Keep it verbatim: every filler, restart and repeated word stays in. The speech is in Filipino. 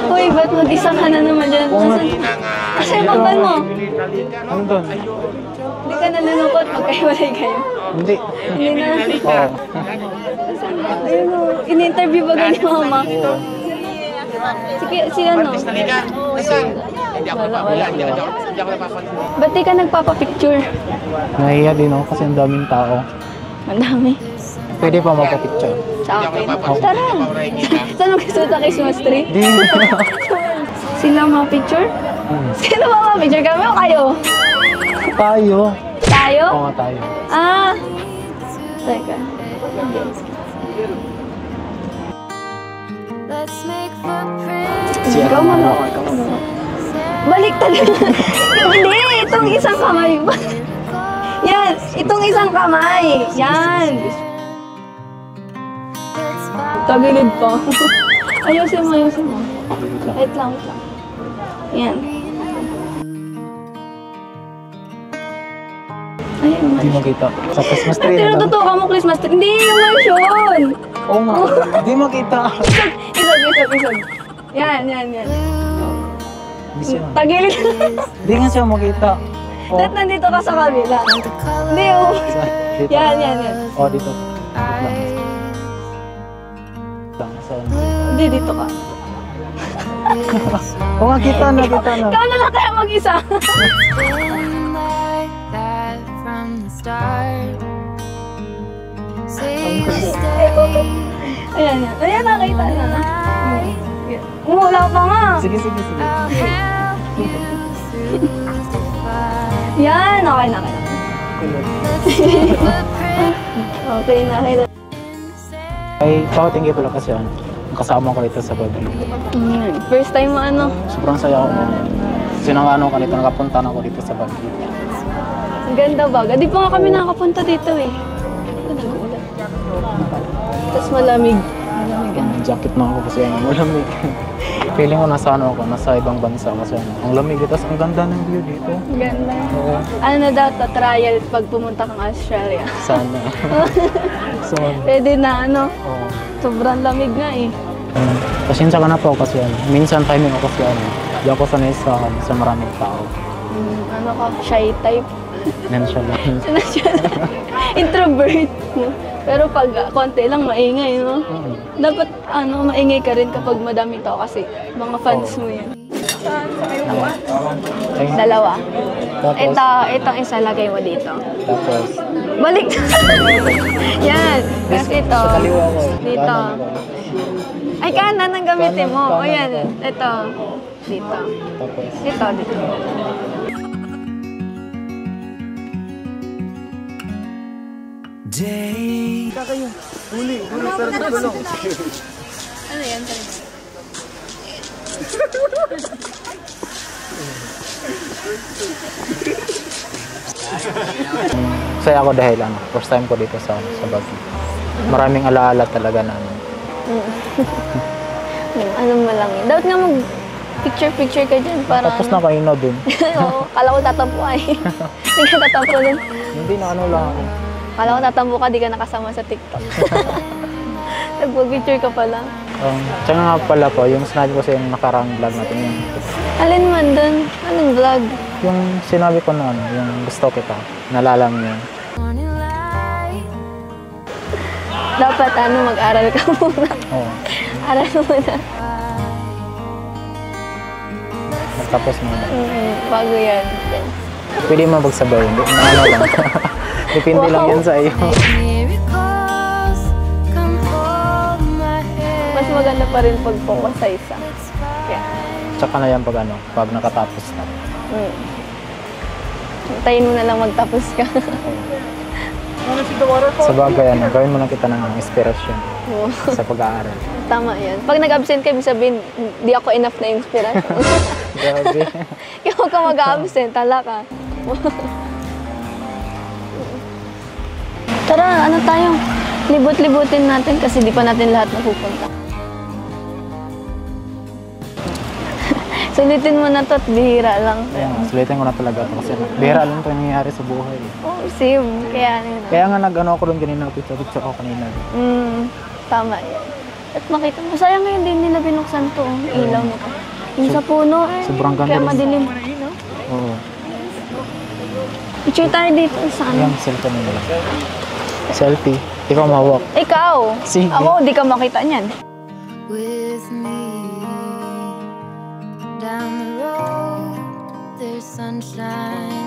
Uy, ba't mag-isa ka na naman dyan? Kasi maban mo. Ano doon? Hindi ka nalulungkot magkahiwalay kayo. Hindi. Hindi na. Oo. Ayun o, in-interview ba ganyan mama? Sige, si ano? Wala, wala. Ba't di ka nagpapapicture? Nahiya din ako kasi ang daming tao. Ang dami. Pwede pa magpa-picture? Sa akin. Tara! Saan mag-gusto sa Christmas tree? Di. Sila mga picture? Sino ba mga picture? Kami o kayo? Tayo. Tayo? Oo, tayo. Ah! Teka. Si Ikaw mo na. Baliktad. Hindi! Itong isang kamay. Yan! Itong isang kamay. Yan! Tagilid pa. Ayusin mo, ayusin mo. Wait lang, wait lang. Yan. Ayun, Hindi makita. Sa Christmas tree pero na lang. totoo ka mo Christmas tree. Hindi, yung version! Oo nga. Hindi makita. Isog, isog, isog. Yan, yan, yan. Hindi siya. Tagilid. Hindi nga siya makita. Oh. Dahil nandito ka sa kabila. Hindi, oh. Dito. Yan, yan, yan. Oh, dito. Lang. Saan? Hindi, dito ka. Oo nga, kita na, kita na. Ikaw na lang tayo mag-isa. Ayan, yan. Ayan, nakita na. Wala pa nga. Sige, sige, sige. Yan, okay na, okay na. Okay na, okay na. Ay, pakutingin ko lang kasi ano. Kasama ko dito sa Baguio. Mm, first time mo ano? Sobrang saya ko. Kasi nang ano ka dito, nakapunta na ako dito sa Baguio. Ang ganda ba? Di pa nga kami nakakapunta dito eh. Ito nag-uulan. Tapos malamig. Malamig ano. Jacket na ako kasi ano, malamig. Feeling ko nasa ano ako, nasa ibang bansa kasi ano. Ang lamig, tapos ang ganda ng view dito. Ang ganda. Oo. Ano na daw to, trial pag pumunta kang Australia? Sana. So, Pwede na ano, oo. sobrang lamig nga eh. Um, pasensya ka na po kasi ano, minsan timing ako kasi ano, di ako sanay sa, sa maraming tao. Mm, ano ka, shy type. Yan siya lang. Ano siya? Introvert. No? Pero pag uh, konti lang, maingay, no? Mm. Dapat, ano, maingay ka rin kapag madaming tao kasi mga fans mo yan. Ay, Dalawa. tapos, Ito, itong isa lagay mo dito. tapos, Balik! Yan! Kasi ito. sa kaliwa ko. Dito. Kanan ako. Ay, kanan ang gamitin mo. Kanan, O yan. kanan. Ito. Dito. Tapos, Dito, dito. Day. Ano yan? saya ako dahil ano, first time ko dito sa, sa Baguio. Maraming alaala talaga na ano. Ano mo lang yun. Dapat nga mag picture-picture ka dyan para Tapos ano. na kayo na dun. Oo, kala ko tatampo ay. Hindi ka tatampo dun. Hindi na ano lang ako. Kala ko tatampo ka, di ka nakasama sa TikTok. Nagpag-picture ka pala. Um, tsaka nga pala po, yung sinabi ko sa yung nakarang vlog natin, yung, Alin man dun? Anong vlog? yung sinabi ko na ano, yung gusto kita, nalalam niyo. Dapat ano, mag-aral ka muna. Oo. Aral muna. Tapos muna. Mm, bago yan. Pwede mo magsabay, hindi na ano lang. Depende lang Wow. yan sa iyo. Mas maganda pa rin pag focus sa isa. Yeah. Tsaka na yan pag ano, pag nakatapos na. Mm. Hintayin mo na lang magtapos ka. Sa bagay, ano, gawin mo na kita ng inspirasyon Oo. sa pag-aaral. Tama yan. Pag nag-absent ka, ibig sabihin, di ako enough na inspiration. Grabe. Kaya huwag ka mag-absent, tala ka. Tara, ano tayo? Libot-libutin natin kasi di pa natin lahat napupunta. Sulitin mo na to at bihira lang. Kaya nga, sulitin ko na talaga ito kasi bihira lang ito yung nangyayari sa buhay. Oh, same. Kaya ano yun. Kaya nga nag-ano ako doon kanina, picture-picture ako kanina. Mm, tama yan. At makita mo, sayang ngayon din nila binuksan to, oh, ilaw nito. Yung sa puno, Sobrang ganda kaya rin. madilim. Oo. Picture tayo dito sa ano. Ayan, cellphone nila. Selfie. Ikaw mawak. Ikaw! Sige. Ako, di ka makita niyan. With me down the road, there's sunshine.